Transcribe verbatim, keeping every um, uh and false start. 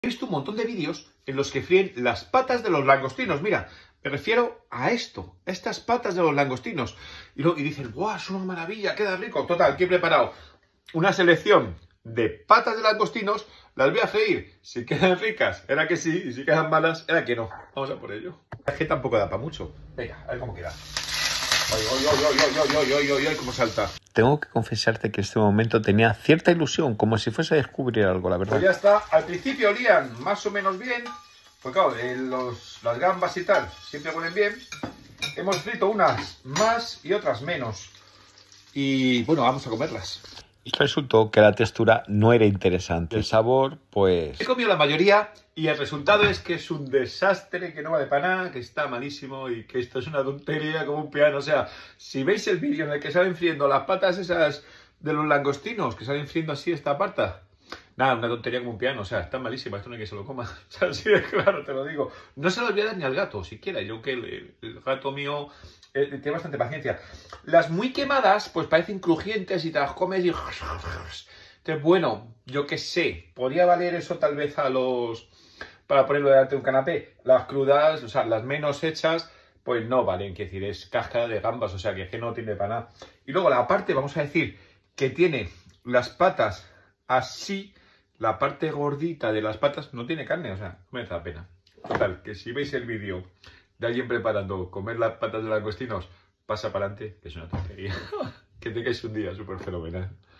He visto un montón de vídeos en los que fríen las patas de los langostinos. Mira, me refiero a esto, a estas patas de los langostinos. Y, lo, y dicen, ¡guau! Es una maravilla, queda rico. Total, ¿qué he preparado? Una selección de patas de langostinos. Las voy a freír. Si quedan ricas, era que sí. Y si quedan malas, era que no. Vamos a por ello. Es que tampoco da para mucho. Venga, a ver cómo queda. ¡Ay, ay, ay, ay, ay, ay, ay, ay, ay! ¡Cómo salta! Tengo que confesarte que en este momento tenía cierta ilusión, como si fuese a descubrir algo, la verdad. Pues ya está. Al principio olían más o menos bien. Pues claro, eh, los, las gambas y tal siempre huelen bien. Hemos frito unas más y otras menos. Y bueno, vamos a comerlas. Y resultó que la textura no era interesante. El sabor, pues... He comido la mayoría y el resultado es que es un desastre, que no vale para nada, que está malísimo y que esto es una tontería como un piano. O sea, si veis el vídeo en el que salen friendo las patas esas de los langostinos, que salen friendo así esta pata, nada, una tontería como un piano. O sea, está malísima, esto no hay que se lo coma. O sea, así de claro, te lo digo. No se lo voy a dar ni al gato, siquiera. Yo que el, el gato mío... Eh, tiene bastante paciencia. Las muy quemadas, pues parecen crujientes y te las comes y... Entonces, bueno, yo qué sé, podría valer eso tal vez a los... para ponerlo delante de un canapé. Las crudas, o sea, las menos hechas, pues no valen, quiero decir, es cáscara de gambas, o sea, que, que no tiene para nada. Y luego la parte, vamos a decir, que tiene las patas así, la parte gordita de las patas no tiene carne, o sea, no merece la pena. Total, que si veis el vídeo de alguien preparando comer las patas de langostinos, pasa para adelante, que es una tontería. Que tengáis un día súper fenomenal.